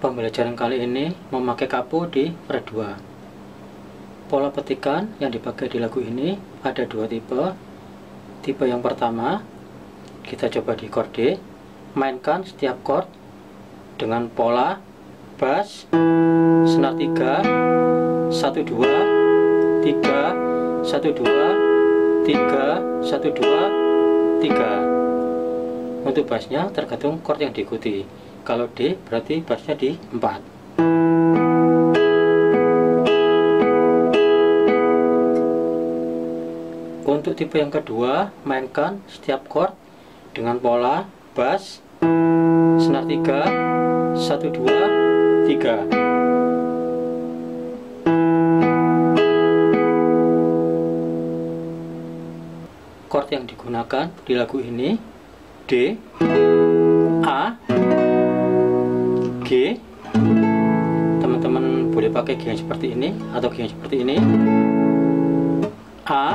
Pembelajaran kali ini memakai kapo di fret 2. Pola petikan yang dipakai di lagu ini ada dua tipe. Tipe yang pertama, kita coba di chord D, mainkan setiap chord dengan pola bass, senar 3, 1 2, 3, 1 2, 3, 1 2, 3. Untuk bassnya tergantung chord yang diikuti. Kalau D berarti bassnya di 4. Untuk tipe yang kedua, mainkan setiap chord dengan pola bass, senar 3, 1 2, 3. Chord yang digunakan di lagu ini D, A, G. Teman-teman boleh pakai G yang seperti ini atau G yang seperti ini. A,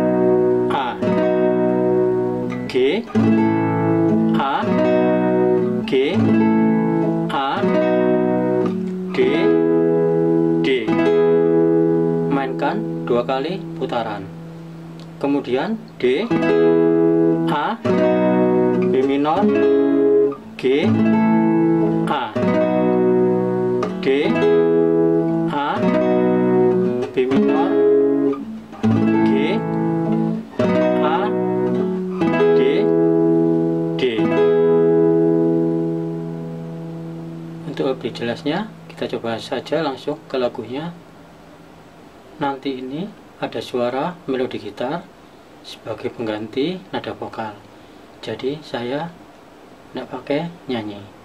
G, A, G, A, D, D. Mainkan 2 kali putaran. Kemudian D, A, B minor, G, A, D, A, B minor, G, A, D, D. Untuk lebih jelasnya, kita coba saja langsung ke lagunya. Nanti ini ada suara melodi gitar sebagai pengganti nada vokal. Jadi saya tidak pakai nyanyi.